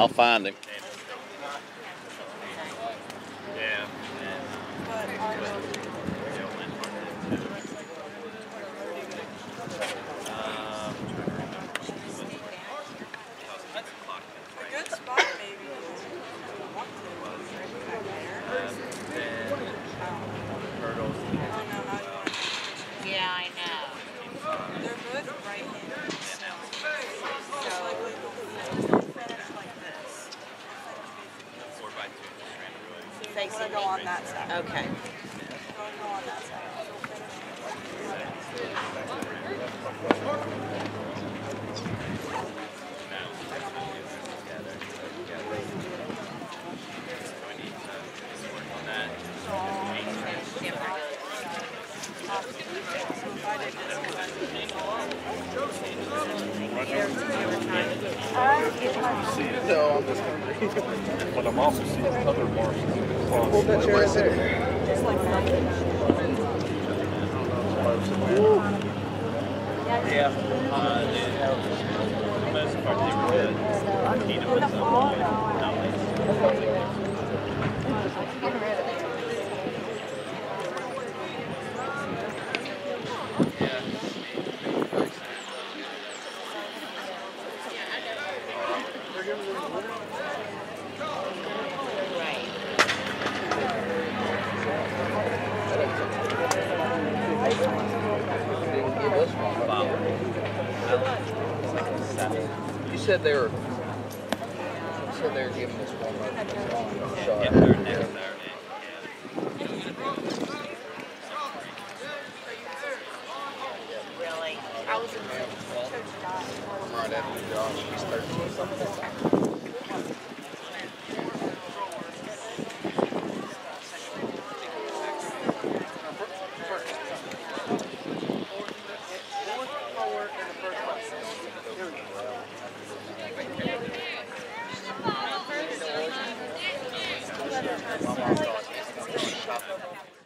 I'll find him. Yeah. A good spot, maybe. Yeah, I know. They're both right-handed. Facing Go on that side. Okay. Go on that side. No, I'm just hungry. But I'm also seeing other marshals. Hold that chair right there. Just like that. Yeah. For the most part, they were good. Tina was You said they were giving us one shot. yeah, they're next Saturday. Really? I was in Right after Josh, he's 13 something. My mom thought he was going to shop.